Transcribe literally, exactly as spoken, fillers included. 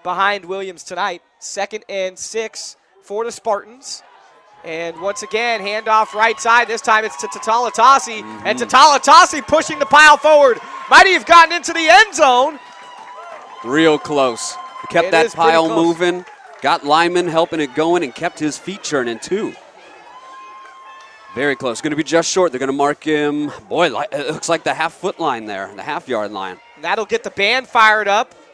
behind Williams tonight. Second and six for the Spartans. And once again, handoff right side. This time it's to Tautalatasi. Mm-hmm. And Tautalatasi pushing the pile forward. Might have gotten into the end zone. Real close. Kept It that pile close. moving. Got Lyman helping it going and kept his feet churning too. Very close. Going to be just short. They're going to mark him. Boy, it looks like the half foot line there, the half yard line. And that'll get the band fired up.